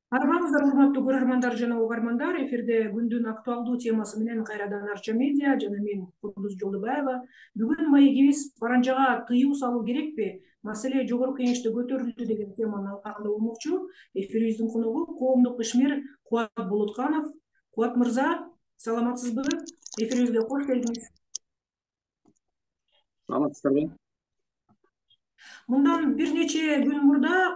Арбаңыздар, урматтуу көрөрмандар жана угармандар, эфирде күндүн актуалдуу темасы менен кайрадан Арча медиа жана мен Курдуз Жолдубаева. Бүгүн маегибиз паранжага тыюу салуу керекпи? Маселе жогорку кеңеште көтөрүлдү деген теманын алкагында болмокчу. Эфирибиздин коногу коомдук ишмер Кубат Болотканов. Кубат мырза, саламатсызбы? Эфирибизге кош келдиңиз. Саламатсыздарбы? Мындан бир нече күн мурда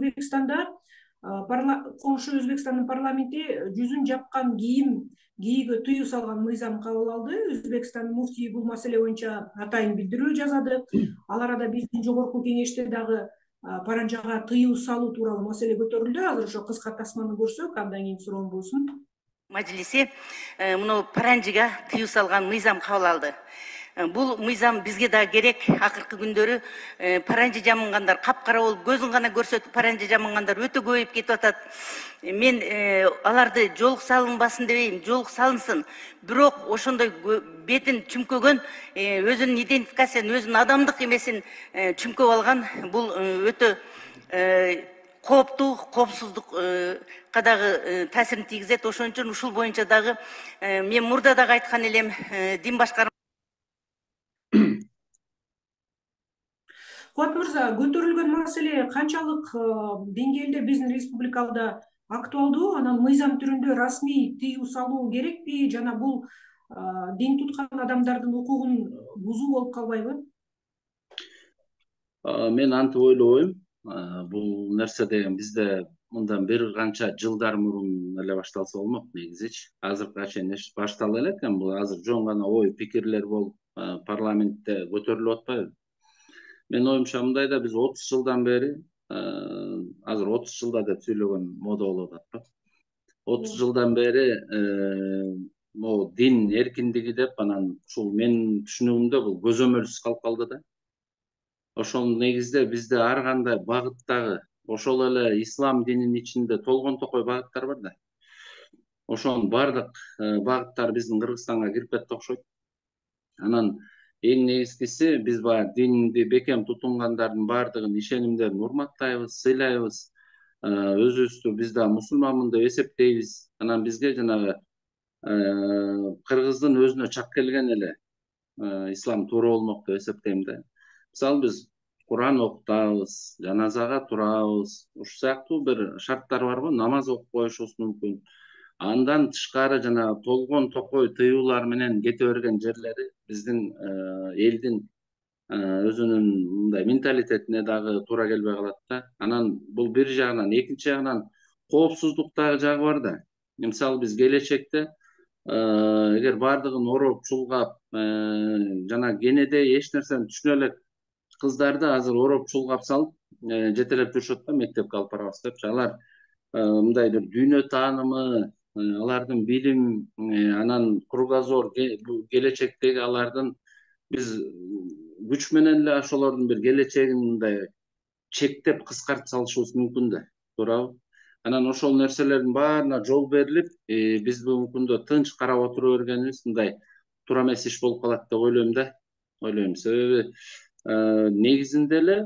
коңшу Өзбекстандын парламенти жүзүн жапкан кийим кийүүгө тыюу салган мыйзам кабыл алды. Өзбекстандын муфтийи бул маселе боюнча атайын билдирүү жазады. Ал арада биздин жогорку кеңеште дагы паранжага тыюу салуу тууралуу маселе көтөрүлдү. Азыр ошо кыска тасманы көрсөк, андан кийин суроом болсун. Мажилиси мына паранжыга тыюу салган мыйзам кабыл алды. Бул мыйзам бизге да керек. Акыркы күндөрү паранжы жамынгандар капкара болуп, көзүн гана көрсөтүп паранжы жамынгандар өтө көбөйүп кетип атат. Мен аларды жолук салынбасын дебейм, жолук салынсын. Бирок ошондой бетин чүмкөгөн, өзүнүн идентификациясын, өзүнүн адамдык эмесин чүмкөп алган бул өтө кооптуу, коопсуздукка дагы таасирин тийгизет. Ошон үчүн ушул боюнча дагы мен мурда дагы айткан элем, дин башкарма. Кубат мырза, көтөрүлгөн маселе канчалык деңгээлде биздин республикада актуалдуу? Анан мыйзам түрүндө расмий тыюу салуу керекпи? Жана бул дин туткан адамдардын укугун бузуу болуп калбайбы? Мен антип ойлобойм. Бул нерсе деген бизде мындан бир канча жылдар мурун эле башталса болмок негизичи. Азыркыга чейин баштала элек экен. Бул азыр жөн гана ой пикирлер болуп парламентте көтөрүлүп атпайбы? Мен оюмча мындай да, биз 30 жылдан бери, азыр 30 жылда деп сүйлөгөн мода болуп атат. 30 жылдан бери могу дин эркиндиги деп, анан ушул менин түшүнүгүмдө бул көзөмөлсүз калып калды да. Ошол негизде бизде ар кандай багыттагы, ошол эле ислам дининин ичинде толгон токой багыттар бар да. Ошонун бардык багыттары биздин Кыргызстанга кирип кетти окшойт. Анан эң негизгиси, биз баягы динди бекем тутунгандардын баардыгын, ишенимдерин урматтайбыз, сыйлайбыз. Өзүбүздү биз да мусулманмын деп эсептейбиз. Анан бизге жанагы кыргыздын өзүнө чак келген эле ислам туура болмок деп эсептейм да. Мисалы биз Куран окутабыз, жаназага турабыз. Ушул сыяктуу бир шарттар бар го, намаз окуп коюшубуз мүмкүн. Андан тышкары жанагы толгон токой тыюулар менен кете берген жерлери биздин элдин өзүнүн мындай менталитетине дагы туура келбей калат да. Анан бул бир жагынан, экинчи жагынан коопсуздук дагы жагы бар да. Мисалы биз келечекте эгер баардыгын ороп чулгап, жана кенеде эч нерсени түшүнө элек кыздарды азыр ороп чулгап салып жетелеп жүрүшөт да, мектепке алып барабыз депчи. Алар мындай бир дүйнө таанымы, алардын билим, анан кругозор, келечектеги алардын биз күч менен эле ошолордун бир келечегин мындай чектеп кыскартып салышыбыз мүмкүн да, туурабы? Анан ошол нерселердин баарына жол берилип, биз бүгүнкү тынч карап отура бергенибиз мындай туура эмес иш болуп калат деп ойлойм да. Ойлойм, себеби негизинде эле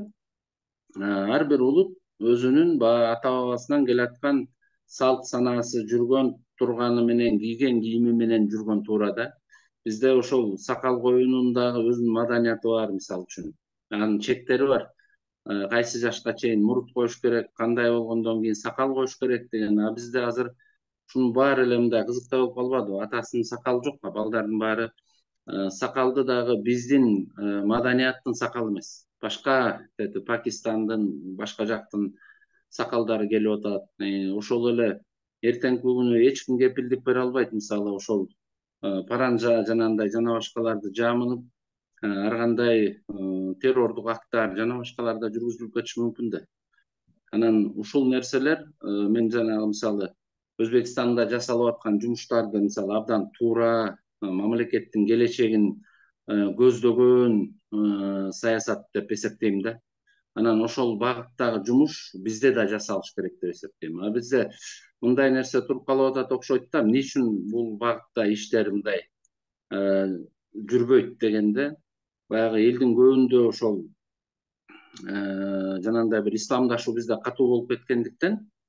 ар бир улут өзүнүн баягы ата бабасынан келаткан салт санаасы, жүргөн турганы менен, кийген кийими менен жүргөн туура да. Бизде ошол сакал коюунун дагы өзүнүн маданияты бар, мисалы үчүн. Анын чектери бар. Кайсы жашка чейин мурут коюш керек, кандай болгондон кийин сакал коюш керек деген. А бизде азыр ушунун баары эле мындай кызыктай болуп калбадыбы? Атасынын сакалы жок, балдардын баары сакалды дагы биздин маданияттын сакалы эмес. Башка Пакистандын, башка жактын сакалдары келип атат. Ошол эле эртеңки күнү эч ким кепилдик бере албайт. Мисалы ошол паранжа жанагындай жана башкаларды жамынып, ар кандай террордук актар жана башкалар да жүргүзүлүп кетиши мүмкүн да. Анан ушул нерселер мен жанагы мисалы Өзбекстанда жасалып аткан жумуштарды мисалы абдан туура, мамлекеттин келечегин көздөгөн саясат деп эсептейм да. Анан ошол багыттагы жумуш бизде да жасалыш керек деп эсептейм. А бизде мындай нерсе туруп калып атат окшойт да. Эмне үчүн бул багытта иштер мындай жүрбөйт дегенде, баягы элдин көбүндө ошол жанагындай бир исламдашуу бизде катуу болуп кеткендиктен,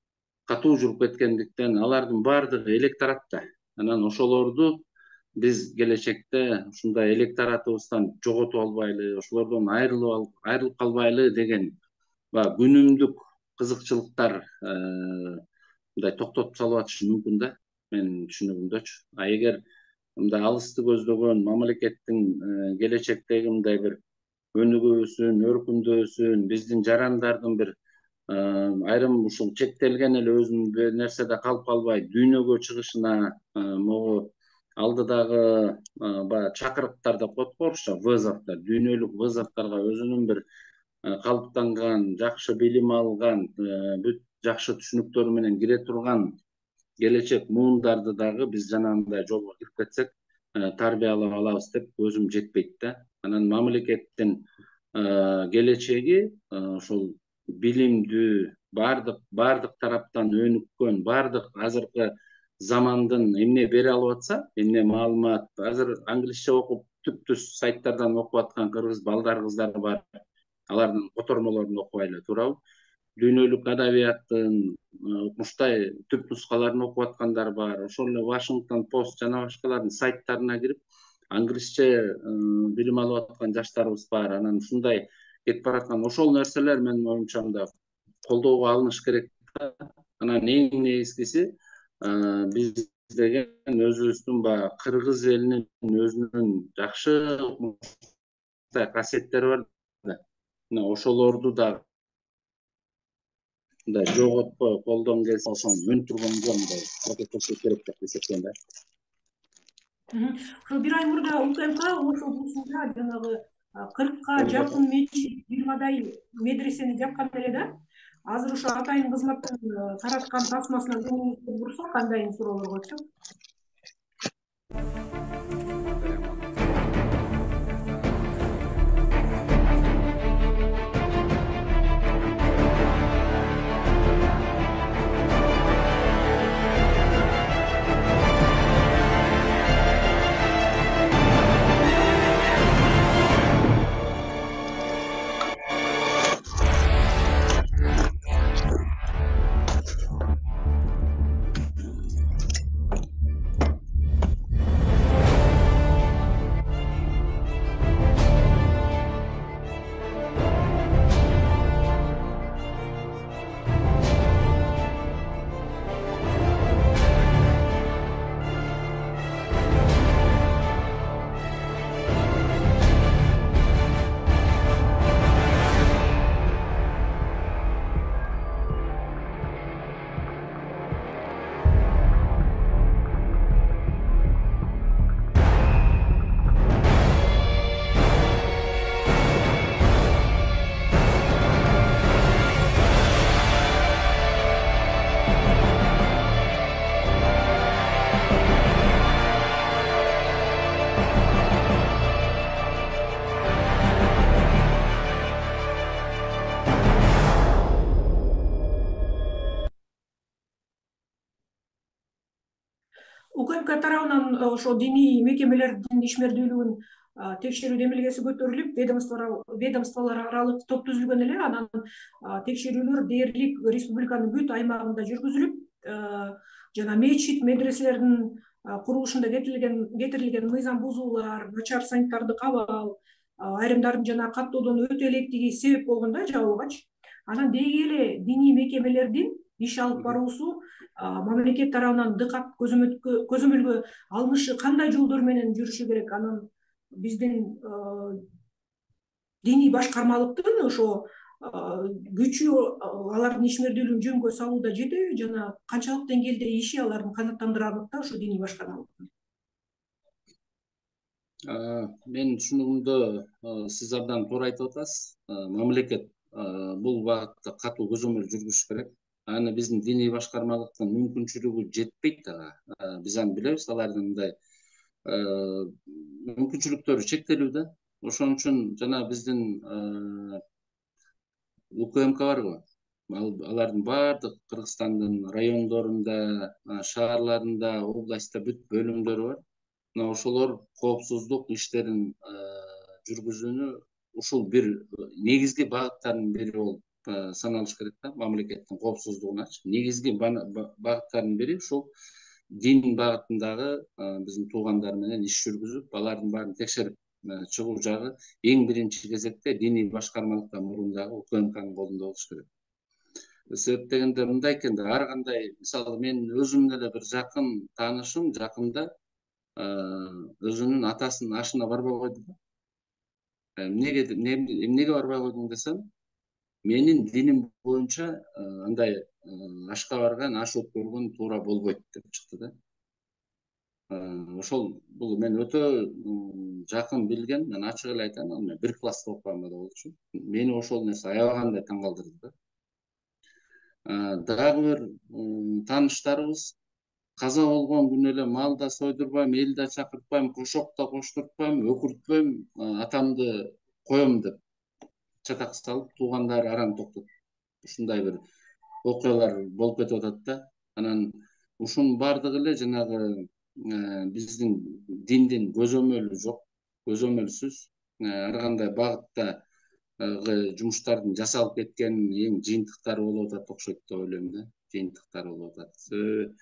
катуу жүрүп кеткендиктен алардын баардыгы электоратта. Анан ошолорду биз келечекте ушундай электоратыбыздан жоготуп албайлы, ошолордон айрылып калбайлы деген күнүмдүк кызыкчылыктар мындай токтотуп салып атышы мүмкүн да, менин түшүнүгүмдөчү. Эгер мындай алысты көздөгөн мамлекеттин келечектеги мындай бир өнүгүүсүн, өркүндөсүн, биздин жарандардын бир айрым ушул чектелген эле өзүнүн бир нерседе калып калбай дүйнөгө чыгышына, могу алдыдагы чакырыктар деп коет го орусча, вызовдор, дүйнөлүк вызовдорго өзүнүн бир калыптанган, жакшы билим алган, бүт жакшы түшүнүктөрү менен кире турган келечек муундарды дагы биз жанагындай жолго кирип кетсек тарбиялап алабыз деп көзүм жетпейт да. Анан мамлекеттин келечеги ошол билимдүү, баардык тараптан өнүккөн, баардык азыркы замандын эмне бере алып атса, эмне маалымат, азыр англисче окуп түп-түз сайттардан окуп аткан кыргыз балдар, кыздар бар. Алардын котормолорун окубай эле туурабы? Дүйнөлүк адабияттын ушундай түп нускаларын окуп аткандар бар. Ошол эле Washington Post жана башкалардын сайттарына кирип англисче билим алып аткан жаштарыбыз бар. Анан ушундай кетип бараткан ошол нерселер менин оюмча мындай колдоого алыныш керек. Анан эң негизгиси биз деген өзүбүздүн кыргыз элинин өзүнүн жакшы касиеттери бар да. Ошолорду да мындай жоготпой колдон келсе ошону өнүктүргөнгө мындай аракеттешиш керек деп эсептейм да. Ошо бир ай мурда УКМК Ош облусунда жанагы 40ка жакын мечит, 20дай медресени жапкан эле да. Азыр ошо атайын кызматтын тараткан тасмасына көңүлүңүздү бурсак, кандай суроолор коюшат? УКМК тарабынан ошо диний мекемелердин ишмердүүлүгүн текшерүү демилгеси көтөрүлүп, ведомстволор аралык топ түзүлгөн эле. Анан текшерүүлөр дээрлик республиканын бүт аймагында жүргүзүлүп, жана мечит, медреселердин курулушунда кетирилген мыйзам бузуулар, начар санитардык абал, айрымдардын жана каттоодон өтө электиги себеп болгон да жабылгачы. Анан деги эле диний мекемелердин иш алып баруусу мамлекет тарабынан дыкат көзөмөлгө алынышы кандай жолдор менен жүрүшү керек? Анан биздин диний башкармалыктын ошо күчү алардын ишмердүүлүгүн жөнгө салууда жетеби жана канчалык деңгээлде иши алардын канааттандырарлык да ошо диний башкармалыктын? Менин түшүнүгүмдө сиз абдан туура айтып атасыз. Мамлекет бул багытта катуу көзөмөл жүргүзүш керек. Аны биздин диний башкармалыктын мүмкүнчүлүгү жетпейт ага. Биз аны билебиз, алардын мындай мүмкүнчүлүктөрү чектелүү да. Ошон үчүн жана биздин УКМК барбы? Алардын баардык Кыргызстандын райондорунда, шаарларында, областта бүт бөлүмдөрү бар. Мына ошолор коопсуздук иштерин жүргүзүүнү ушул бир негизги багыттардын бири болуп саналыш керек да, мамлекеттин коопсуздугуначы. Негизги багыттардын бири ушул дин багытындагы биздин туугандар менен иш жүргүзүп, алардын баарын текшерип чыгуу жагы эң биринчи кезекте диний башкармалыктан мурундагы УКМКнын колунда болуш керек. Себеп дегенде мындай экен да, ар кандай, мисалы мен өзүм деле бир жакын таанышым жакында өзүнүн атасынын ашына барбай койду да. Эмнеге барбай койдуң десем, менин диним боюнча андай ашка барган, аш өткөргөн туура болбойт деп чыкты да. Ошол бул мен өтө жакын билген, мен ачык эле айтайын, ал мен бир класста окуган бала болчу. Мени ошол нерсе аябагандай таң калтырды да. Дагы бир тааныштарыбыз каза болгон күнү эле мал да сойдурбайм, эл да чакыртпайм, кошок да коштуртпайм, өкүртпөйм, атамды коем деп чатак салып, туугандары арам токтоп. Ушундай бир окуялар болуп кетип атат да. Анан ушунун баардыгы эле жанагы биздин диндин көзөмөлү жок, көзөмөлсүз ар кандай багытта жумуштардын жасалып кеткен эң жыйынтыктары болуп атат окшойт деп ойлойм да. Жыйынтыктары болуп атат.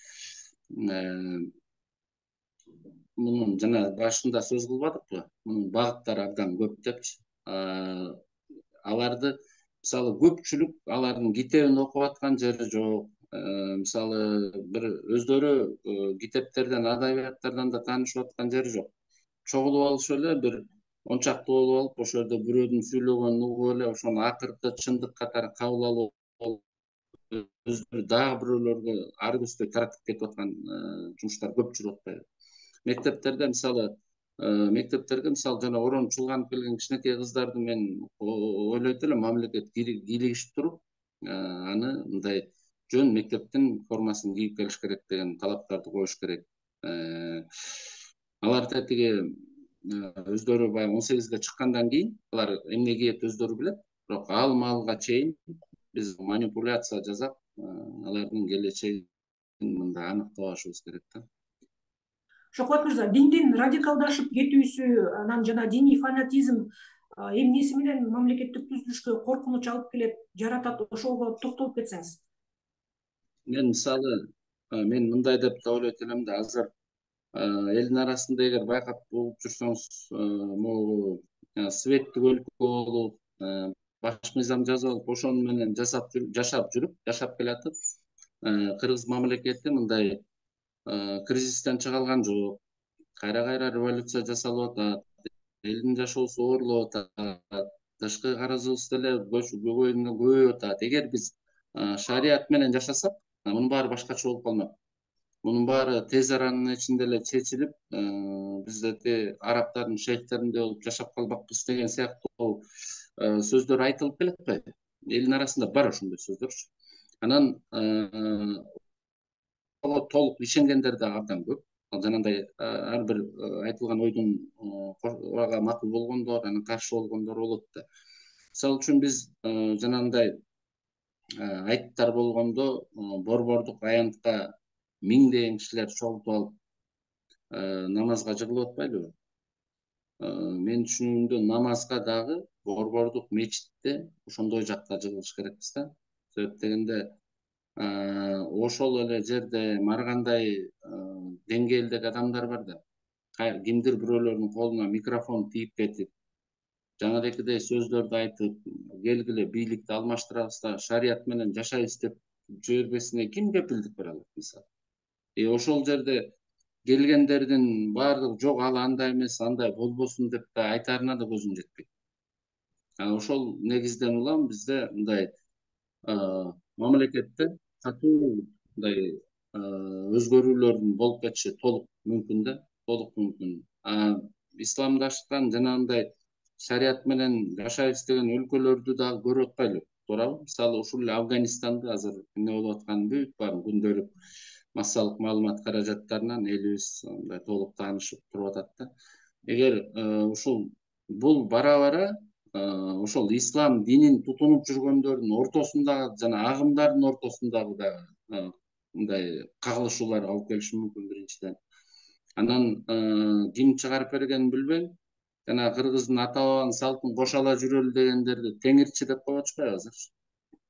Мунун жана башында сөз кылбадыкпы? Мунун багыттары абдан көп депчи. Аларды мисалы көпчүлүк алардын китебин окуп аткан жери жок. Мисалы бир өздөрү китептерден, адабияттардан да таанышып аткан жери жок. Чогулуп алышып эле бир 10 чакты болуп алып, ошол жерде бирөөнүн сүйлөгөнүн угуп эле ошону акыркы чындык катары кабыл алып, өздөрү дагы бирөөлөргө ары көздөй таратып кетип аткан жумуштар көп жүрүп атпайбы? Мектептерде мисалы жана орон чулганып келген кичинекей кыздарды мен ойлойт элем, мамлекет кийлигишип туруп, аны мындай жөн мектептин формасын кийип келиш керек деген талаптарды коюш керек. Алар тетиги өздөрү баягы 18ге чыккандан кийин алар эмне кийет өздөрү билет, бирок ал маалга чейин биз манипуляция жасап, алардын келечегин мындай аныктап алышыбыз керек да. Шокот мырза, диндин радикалдашып кетүүсү, анан жана диний фанатизм эмнеси менен мамлекеттик түзүлүшкө коркунуч алып келет, жаратат, ошого токтолуп кетсеңиз. Мен мисалы мен мындай деп да ойлойт элем да, азыр элдин арасында эгер байкап угуп жүрсөңүз, могу светтик өлкө болуп, баш мыйзам жазып алып, ошону менен жашап келатып, кыргыз мамлекети мындай кризистен чыга алган жок. Кайра революция жасалып атат, элдин жашоосу оорлоп атат, тышкы карызыбыз деле көбөйүп атат. Эгер биз шарият менен жашасак, мунун баары башкача болуп калмак. Мунун баары тез аранын ичинде эле чечилип, биздеги арабтардын шейхтериндей болуп жашап калбакпыз деген сыяктуу сөздөр айтылып келе атпайбы? Элдин арасында бар ошондой сөздөрчү. Анан толук ишенгендер да абдан көп. Жанагындай ар бир айтылган ойдун ага макул болгондор, анан каршы болгондор болот да. Мисалы үчүн биз жанагындай айттар болгондо борбордук аянтка миңдеген кишилер чогултуп алып намазга жыгылып атпайлыбы? Мен түшүнүгүмдө намазга дагы борбордук мечитте ошондой жакта жыгылыш керекпиз да. Себеп дегенде ошол эле жерде ар кандай деңгээлдеги адамдар бар да. Кимдир бирөөлөрдүн колуна микрофон тийип кетип, жаңадекидей сөздөрдү айтып, келгиле бийликти алмаштырабыз да шарият менен жашайбыз деп жибербесине ким кепилдик бере алат мисалы? Ошол жерде келгендердин баардыгы жок, ал андай эмес, андай болбосун деп да айтаарына да көзүм жетпейт. Ошол негизден улам бизде мындай мамлекетте катуу мындай өзгөрүүлөрдүн болуп кетиши толук мүмкүн да, толук мүмкүн. Исламдаштан жанагындай шарият менен жашайбыз деген өлкөлөрдү дагы көрүп атпайлыбы? Туурабы? Мисалы ушул эле Афганистанды азыр эмне болуп атканын бүт баарын күндөлүк массалык маалымат каражаттарынан элибиз мындай толук таанышып туруп атат да. Эгер бул бара ошол ислам динин тутунуп жүргөндөрдүн ортосундагы жана агымдардын ортосундагы дагы мындай кагылышууларга алып келиши мүмкүн биринчиден. Анан ким чыгарып бергенин билбейм. Жана кыргыздын ата бабанын салтын кошо ала жүрөлү дегендерди теңирчи деп коюп атышпайбы азыр?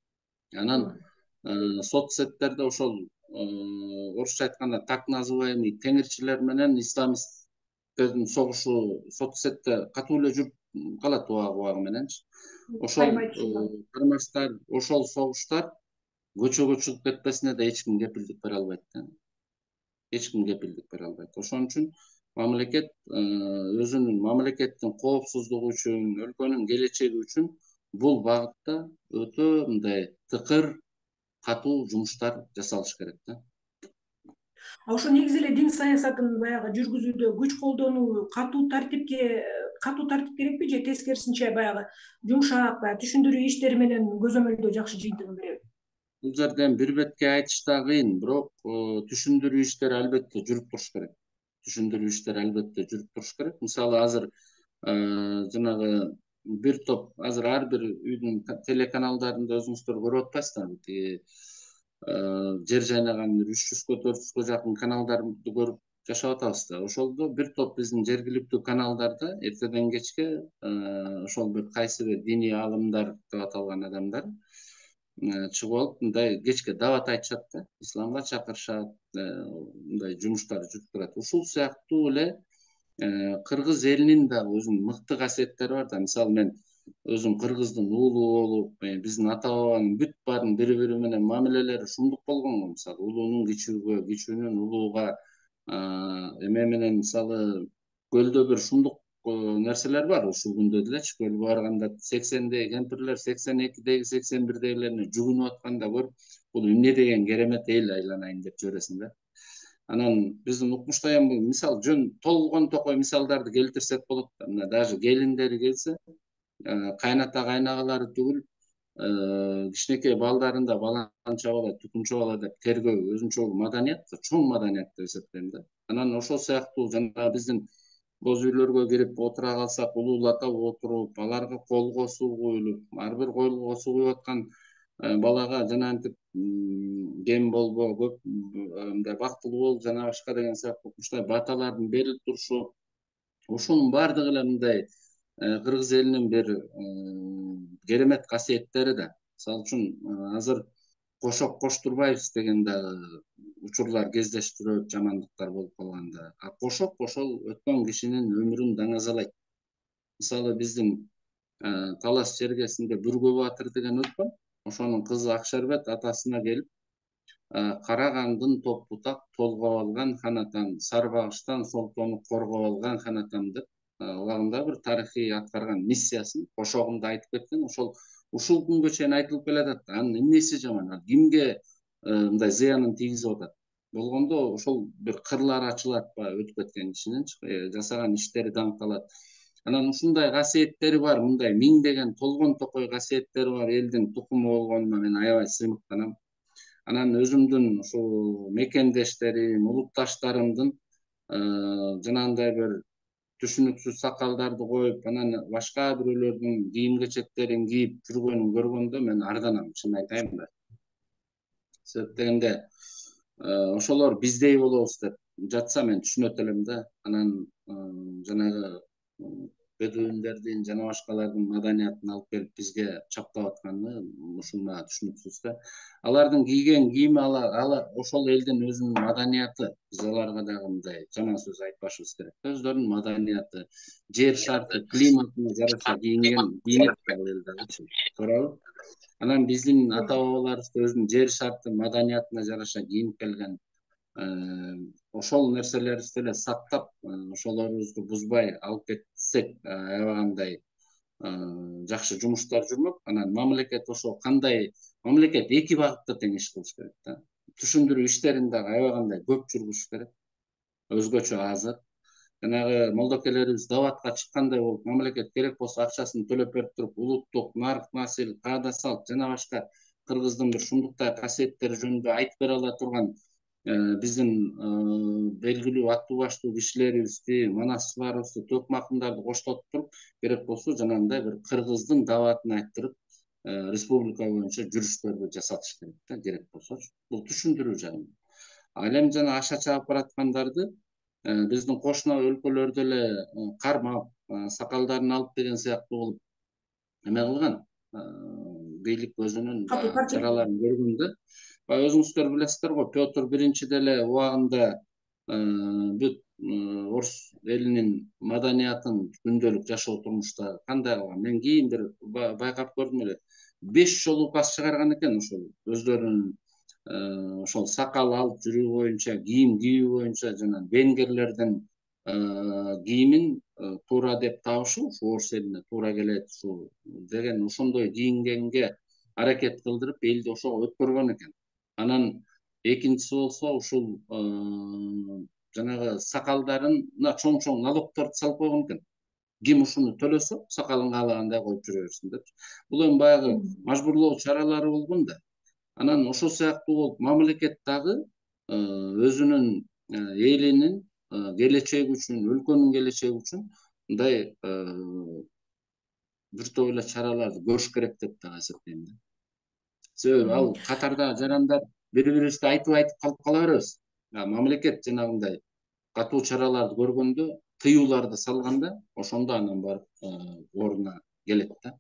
Анан соцсеттерде ошол орусча айтканда так называемый теңирчилер менен исламисттердин согушу соцсетте катуу эле жүрүп калат убагы мененчи. Ошол кармаштар, ошол согуштар көчөгө чыгып кетпесине да эч ким кепилдик бере албайт да. Эч ким кепилдик бере албайт. Ошон үчүн мамлекет өзүнүн мамлекеттин коопсуздугу үчүн, өлкөнүн келечеги үчүн бул багытта өтө мындай тыкыр, катуу жумуштар жасалыш керек да. Ошо негизи эле дин саясатын баягы жүргүзүүдө күч колдонуу катуу тартип керекпи же тескерисинче баягы жумшак, баягы түшүндүрүү иштери менен көзөмөлдөө жакшы жыйынтыгын береби? Бул жерден бир бетке айтыш да кыйын, бирок түшүндүрүү иштери албетте жүрүп туруш керек. Түшүндүрүү иштери албетте жүрүп туруш керек. Мисалы азыр жанагы бир топ азыр ар бир үйдүн телеканалдарында өзүңүздөр көрүп атпайсыздарбы? Тиги жер жайнаган 300-400 жакын каналдарды көрүп жашап атабыз да. Ошолдо бир топ биздин жергиликтүү каналдарда эртеден кечке ошол бир кайсы бир диний аалымдар деп аталган адамдар чыгып алып мындай кечке дават айтышат да, исламга чакырышат, мындай жумуштар жүрүп турат. Ушул сыяктуу эле кыргыз элинин дагы өзүнүн мыкты касиеттери бар да. Мисалы мен өзүм кыргыздын уулу болуп, биздин ата бабанын бүт баарын бири бири менен мамилелери шумдук болгон го. Мисалы улуунун кичүүгө, кичүүнүн улууга эме менен мисалы көлдө бир шумдук нерселер бар ушул күндө делечи. Көлгө барганда 80-деги кемпирлер 82-деги 81-дегилерине жүгүнүп атканда көрүп, бул эмне деген керемет эл айланайын деп жибересиң да. Анан биздин укмушта эми мисал жөн толгон токой мисалдарды келтирсек болот да. Мына даже келиндери келсе, кайната кайнагалары түгүл, кичинекей балдарында баланча бала, түкүнчө бала деп тергөө өзүнчө маданият, чоң маданият деп эсептейм да. Анан ошол сыяктуу жана биздин боз үйлөргө кирип отура калсак, улуулатап отуруп, аларга колго суу куюлуп, ар бир колго суу куюп аткан балага жана антип кем болбо, көп мындай бактылуу бол жана башка деген сыяктуу ушундай баталардын берилип турушу, ошонун баардыгы эле мындай кыргыз элинин бир керемет касиеттери да. Мисалы үчүн азыр Кошок Коштурбаев деген дагы учурлар кездештирет, жамандыктар болуп калганда. Кошок ошол өткөн кишинин өмүрүн даңазалайт. Мисалы биздин Талас чергесинде Бүргө Баатыр деген өткөн, ошонун кызы Акшербет атасына келип, Карагандын топ бутак толгоп алган ханатан, Сарбагыштан Солтону коргоп алган ханатан деп убагында бир тарыхый аткарган миссиясын кошогунда айтып кеткен. Ушул күнгө чейин айтылып келатат. Анын эмнеси жаман? Кимге мындай зыянын тийгизип атат? Болгондо ошол бир кырлары ачылат баягы өтүп кеткен кишинин, жасаган иштери даңкталат. Анан ушундай касиеттери бар, мындай миңдеген толгон токой касиеттери бар элдин тукуму болгонуна мен аябай сыймыктанам. Анан өзүмдүн ушул мекендештерим, улутташтарымдын жанагындай бир түшүнүксүз сакалдарды коюп, анан башка бирөөлөрдүн кийим кечектерин кийип жүргөнүн көргөндө мен арданам, чын айтайын да. Себеп дегенде ошолор биздей болобуз деп жатса мен түшүнөт элем да. Анан жанагы бедуиндердин жана башкалардын маданиятын алып келип бизге чаптап атканы ушул мага түшүнүксүз да. Алардын кийген кийими ошол элдин өзүнүн маданияты. Биз аларга дагы мындай жаман сөз айтпашыбыз керек. Өздөрүнүн маданияты, жер шарты, климатына жараша кийинет ал эл дагычы. Туурабы? Анан биздин ата бабаларыбыз өзүнүн жер шарты, маданиятына жараша кийинип келген. Ошол нерселерибизди эле сактап, ошолорубузду бузбай алып кетсек, аябагандай жакшы жумуштар жүрмөк. Анан мамлекет ошо кандай мамлекет эки багытта тең иш кылыш керек да. Түшүндүрүү иштерин дагы аябагандай көп жүргүзүш керек. Өзгөчө азыр жанагы молдокелерибиз даватка чыккандай болуп, мамлекет керек болсо акчасын төлөп берип туруп, улуттук нарк насил, каада салт жана башка кыргыздын бир шумдуктай касиеттери жөнүндө айтып бере ала турган биздин белгилүү аттуу баштуу кишилерибизди, манасчыларыбызды, төк макымдарды коштотуп туруп, керек болсо жанагындай бир кыргыздын даватын айттырып, республика боюнча жүрүштөрдү жасатыш керек да, керек болсочу. Бул түшүндүрүү жагынан. Ал эми жана аша чаап бараткандарды биздин кошуна өлкөлөрдө эле кармап, сакалдарын алып деген сыяктуу кылып эме кылган. бийлик өзүнүн катуу тартип. чараларын көргөндө өзүңүздөр билесиздер го, Петр биринчи деле убагында бүт орус элинин маданиятын күндөлүк жашоо турмушта кандай кылган, мен кийин бир байкап көрдүм эле, 5 жолу указ чыгарган экен ошол өздөрүнүн ошол сакал алып жүрүү боюнча, кийим кийүү боюнча жана венгерлердин кийимин туура деп табышы, ушу орус элине туура келет ушу деген ошондой кийингенге аракет кылдырып элди ошого өткөргөн экен. Анан экинчиси болсо ушул жанагы сакалдарына чоң налогторду салып койгон экен. Ким ушуну төлөсө, сакалын каалагандай коюп жүрө берсин деп. Бул эми баягы мажбурлоо чаралары болгон да. Анан ошол сыяктуу болуп мамлекет дагы өзүнүн элинин келечеги үчүн, өлкөнүн келечеги үчүн мындай бир топ эле чараларды көрүш керек деп дагы эсептейм да. Себеби ал катарда жарандар бири-бирибизди айтып калып кала беребиз. Мамлекет жанагындай катуу чараларды көргөндө, тыюуларды салганда, ошондо анан барып ордуна келет да.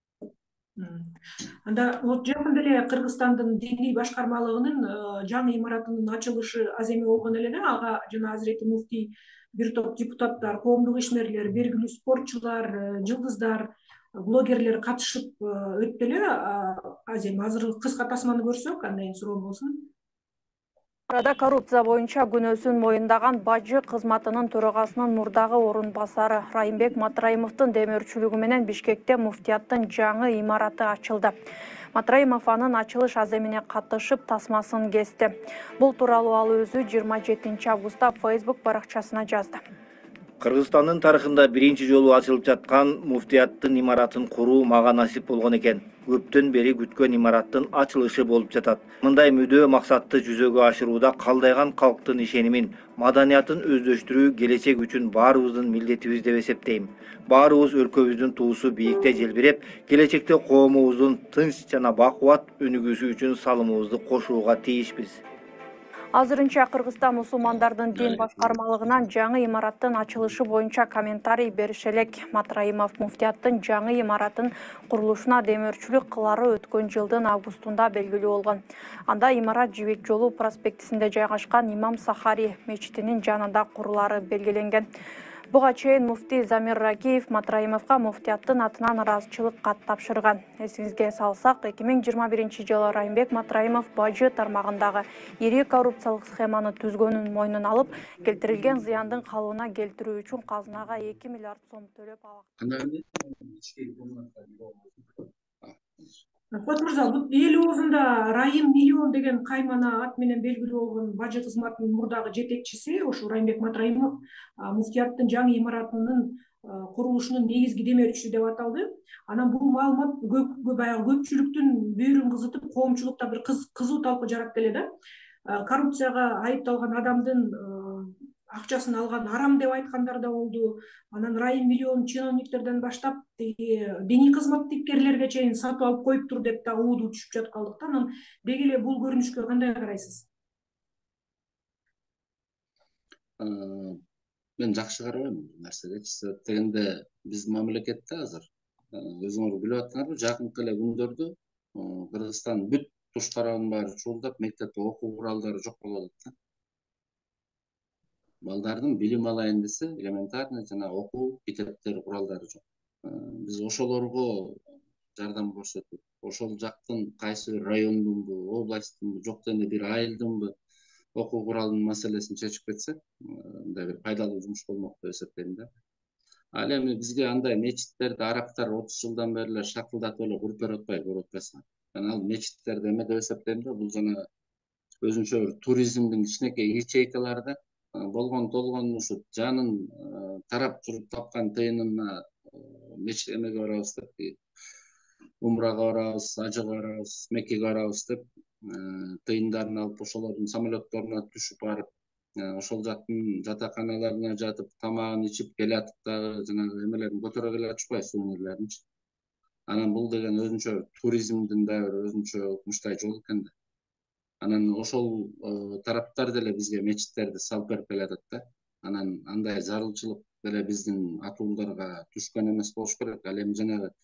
Анда вот жакында эле Кыргызстандын диний башкармалыгынын жаңы имаратынын ачылышы аз эме болгон эле да, ага жана Азирети муфтий, бир топ депутаттар, коомдук ишмерлер, белгилүү спортчулар, жылдыздар, блогерлер катышып өттү эле. Азыр кыска тасманы көрсөк, андан суроо болсун. Арада коррупция боюнча күнөөсүн моюндаган бажы кызматынын төрагасынын мурдагы орун басары Райымбек Матраимовдун демөөрчүлүгү менен Бишкекте муфтияттын жаңы имараты ачылды. Матраимов анын ачылыш аземине катышып тасмасын кести. Бул тууралуу ал өзү 27 августта Facebook баракчасына жазды. Кыргызстандын тарыхында биринчи жолу ачылып жаткан муфтияттын имаратын куруу мага насип болгон экен. Көптөн бери күткөн имараттын ачылышы болуп жатат. Мындай мүдөө максатты жүзөгө ашырууда калдайган калктын ишенимин, маданиятын өздөштүрүү келечек үчүн баарыбыздын милдетибиз деп эсептейм. Баарыбыз өлкөбүздүн туусу бийикте желбиреп, келечекте коомубуздун тынч жана бакубат өнүгүүсү үчүн салымыбызды кошууга тийишпиз. Азырынча Кыргызстан мусулмандардын дин башкармалыгынан жаңы имараттын ачылышы боюнча комментарий бериш элек. Матраимов муфтияттын жаңы имаратын курулушуна демөөрчүлүк кылары өткөн жылдын августунда белгилүү болгон. Анда имарат Жибек жолу проспектисинде жайгашкан Имам Сахари мечитинин жанында курулары белгиленген. Буга чейин муфтий Замир Ракиев Матраимовго муфтияттын атынан ыраазычылык кат тапшырган. Эсиңизге салсак, 2021 жылы Райымбек Матраимов бажы тармагындагы ири коррупциялык схеманы түзгөнүн мойнуна алып, келтирилген зыяндын калыбына келтирүү үчүн казынага 2 миллиард сом төлөп Кот мырза, бул эл оозунда Райым миллион деген каймана ат менен белгилүү болгон бажы кызматынын мурдагы жетекчиси ошо Райымбек Матраимов муфтияттын жаңы имаратынын курулушунун негизги демөөрчүсү деп аталды. Анан бул маалымат баягы көпчүлүктүн бүйүрүн кызытып, коомчулукта бир кызуу талкуу жаратты эле да. Коррупцияга айыпталган адамдын акчасын алган арам деп айткандар да болду. Анан Райым миллион чиновниктерден баштап диний кызматкерлерге чейин сатып алып коюптур деп да ууду түшүп жаткандыктан, анан деги эле бул көрүнүшкө кандай карайсыз? Мен жакшы карабайм бул нерсеге. Себеп дегенде биздин мамлекетте азыр өзүңөр билип атсыңарбы, жакынкы эле күндөрдө Кыргызстан бүт туш тарабын баары чуулдап, мектепте окуу куралдары жок болуп атат да. Балдардын билим алайын десе, элементарный жана окуу китептери, куралдары жок. Биз ошолорго жардам көрсөтүп, ошол жактын кайсы бир райондунбу, областтынбы, жок дегенде бир айылдынбы окуу куралынын маселесин чечип кетсек, мындай бир пайдалуу жумуш болмок деп эсептейм да. Ал эми бизге андай мечиттерди арабтар 30 жылдан бери эле шакылдатып эле куруп берип атпайбы, көрүп атпайсыңар. Мен ал мечиттерди эме деп эсептейм да, бул жана өзүнчө бир туризмдин кичинекей ячейкалары да. Болгон толгон ушу жанын тарап туруп тапкан тыйынына мечит эмеге барабыз деп, умрага барабыз, ажыга барабыз, Меккеге барабыз деп тыйындарын алып, ошолордун самолетторуна түшүп барып, ошол жактын жатаканаларына жатып, тамагын ичип келатып дагы жанагы эмелерин көтөрө келе атышпайбы, сувенирлеринчи. Анан бул деген өзүнчө туризмдин да бир өзүнчө укмуштай жол экен да. Анан ошол тараптар деле бизге мечиттерди салып берип келатат да. Анан андай зарылчылык деле биздин атуулдарга түшкөн эмес болуш керек. Ал эми жанагы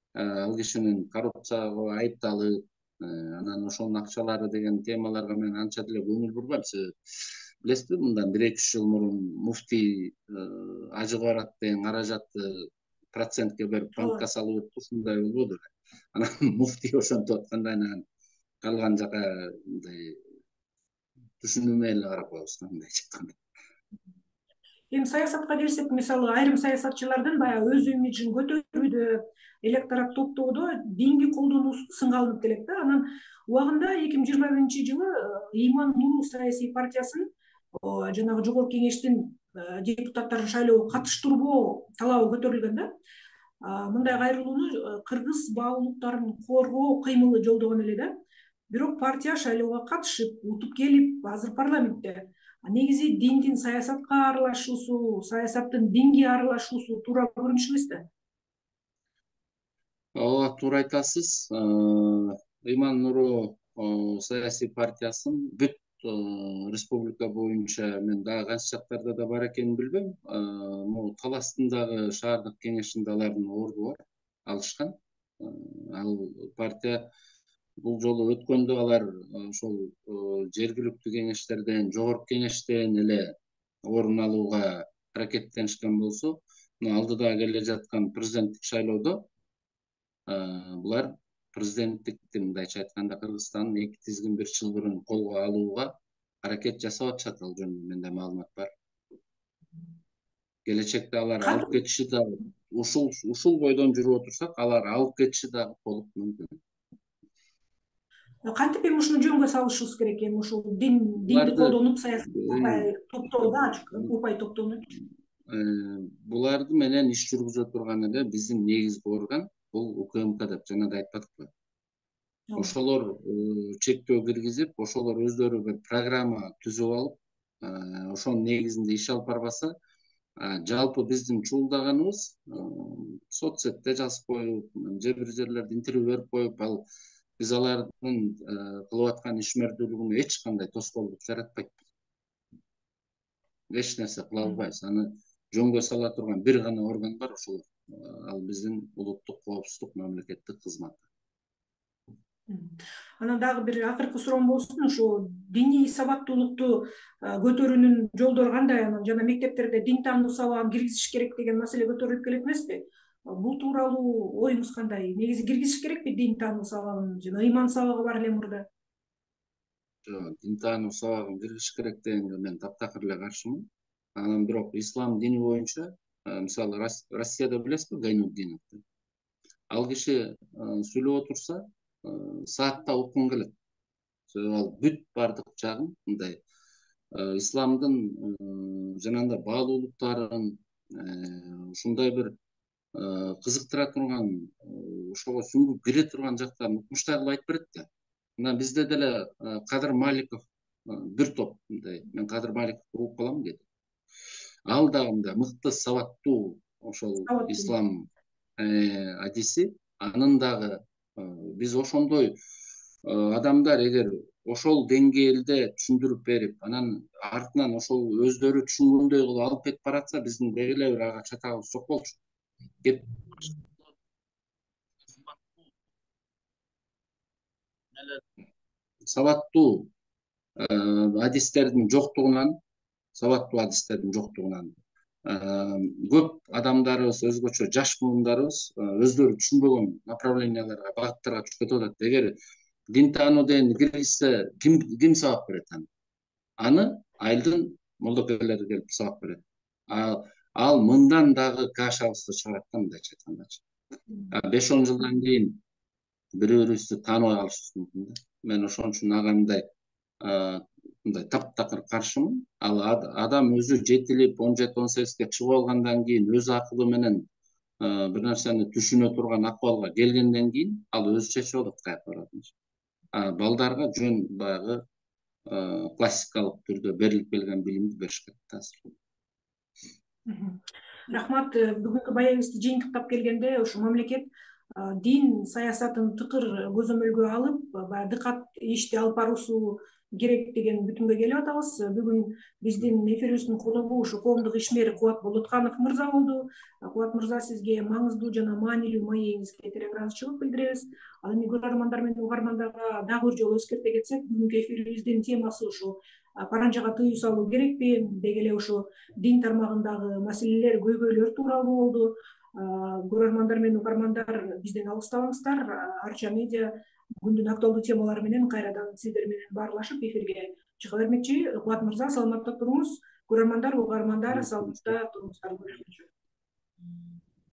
ал кишинин коррупцияга айыпталып, анан ошонун акчалары деген темаларга мен анча деле көңүл бурбайм. Себеби билесизби, мындан 1-2 жыл мурун муфтий ажы барат деген каражатты процентке берип банкка салып өттү, ушундай болбоду беле. Анан муфтий ошентип атканда анан калган жака мындай түшүнүмөй эле карап коебуз мындайча айтканда. Эми саясатка келсек, мисалы айрым саясатчылардын баягы өз имиджин көтөрүүдө, электорат топтоодо динди колдонуусу сынга алынып келет да. Анан убагында 2021-жылы Ыйман Нуру саясий партиясын жанагы жогорку кеңештин депутаттарын шайлоого катыштырбоо талабы көтөрүлгөн да. Мындай кайрылууну кыргыз баалуулуктарын коргоо кыймылы жолдогон эле да. Бирок партия шайлоого катышып, утуп келип, азыр парламентте. Негизи диндин саясатка аралашуусу, саясаттын динге аралашуусу туура көрүнүш эмес да. Ооба, туура айтасыз. Ыйман Нуру саясий партиясын бүт республика боюнча мен дагы кайсы жактарда да бар экенин билбейм. Могу Таластындагы шаардык кеңешинде алардын орду бар, алышкан. Ал партия бул жолу өткөндө алар ошол жергиликтүү кеңештерден, жогорку кеңештен эле орун алууга аракеттенишкен болсо, алдыда келе жаткан президенттик шайлоодо булар президенттикти мындайча айтканда Кыргызстандын 2,1 жыл мурун колго алууга аракет жасап атышат. Ал жөнүндө менде маалымат бар. Келечекте алар алып кетиши да ушул бойдон жүрүп отурсак, алар алып кетиши да болуп мүмкүн. Кантип эми ушуну жөнгө салышыбыз керек? Эми ушул динди колдонуп саясатка топтоодо, упай топтоону. Буларды менен иш жүргүзө турган эле биздин негизги орган бул УКМК деп жана да айтпадыкпы? Ошолор чектөө киргизип, ошолор өздөрү бир программа түзүп алып, ошонун негизинде иш алып барбаса, жалпы биздин чуулдаганыбыз соцсетте жазып коюп, же бир жерлерде интервью берип коюп, ал биз алардын кылып аткан ишмердүүлүгүнө эч кандай тоскоолдук жаратпайт. Эч нерсе кыла албайбыз. Аны жөнгө сала турган бир гана орган бар, ошол ал биздин улуттук коопсуздук мамлекеттик кызматы. Анан дагы бир акыркы суроом болсун, ошо диний сабаттуулукту көтөрүүнүн жолдору кандай? Анан жана мектептерде дин таануу сабагын киргизиш керек деген маселе көтөрүлүп келет эмеспи? Бул тууралуу оюңуз кандай? Негизи киргизиш керекпи дин таануу сабагын? Жана ыйман сабагы бар эле мурда. Дин таануу сабагын киргизиш керек дегенге мен таптакыр эле каршымын. Анан бирок ислам дини боюнча, мисалы Россияда билесизби, Гайнутдинов. Ал киши сүйлөп отурса, саатта окугуң келет. Себеби ал бүт бардык жагын мындай исламдын жанагындай баалуулуктарын ушундай бир кызыктыра турган, ошого сүңгүп кире турган жактарын укмуштай кылып айтып берет да. Мына бизде деле Кадыр Маликов бир топ мындай, мен Кадыр Маликовду угуп калам кээде. Ал дагы мындай мыкты сабаттуу ошол ислам адиси, анын дагы биз ошондой адамдар эгер ошол деңгээлде түшүндүрүп берип, анан артынан ошол өздөрү түшүнгөндөй кылып алып кетип баратса, биздин деги эле бир ага чатагыбыз жок болчу. Сабаттуу адистердин жоктугунан көп адамдарыбыз, өзгөчө жаш муундарыбыз өздөрү түшүнбөгөн направленияларга, багыттарга түшүп кетип атат. Эгер дин таануу деген киргизсе, ким сабак берет аны? Аны айылдын молдокерлери келип сабак берет. Ал мындан дагы кашабызды чыгарат да, мындайча айткандачы. 5-10 жылдан кийин бири-бирибизди тааныбай калышыбыз мүмкүн да. Мен ошон үчүн ага мындай таптакыр каршымын. Ал адам өзү жетилип 17-18 чыгып алгандан кийин өз акылы менен бир нерсени түшүнө турган акыбалга келгенден кийин ал өзү чечип алат каяка баратынын. Балдарга жөн баягы классикалык түрдө берилип келген билимди бериш керек да. Рахмат. Бүгүнкү маегибизди жыйынтыктап келгенде, ушу мамлекет дин саясатын тыкыр көзөмөлгө алып, дыкат ишти алып баруусу керек деген бүтүнгө келип атабыз. Бүгүн биздин эфирибиздин коногу коомдук ишмер Кубат Болотканов мырза болду. Кубат мырза, сизге маңыздуу жана маанилүү маегиңизге терең ыраазычылык билдиребиз. Ал эми көрөрмандар менен угармандарга дагы бир жолу эскерте кетсек, бүгүнкү эфирибиздин темасы ушул: паранжага тыюу салуу керекпи, деги эле ушу дин тармагындагы маселелер, көйгөйлөр тууралуу болду. Көрөрмандар менен угармандар бизден алыстабаңыздар. Арча медиа күндүн актуалдуу темалары менен кайрадан сиздер менен баарлашып эфирге чыга бермекчи. Кубат мырза, саламатта туруңуз. Көрөрмандар, угармандар, саламатта туруңуздар.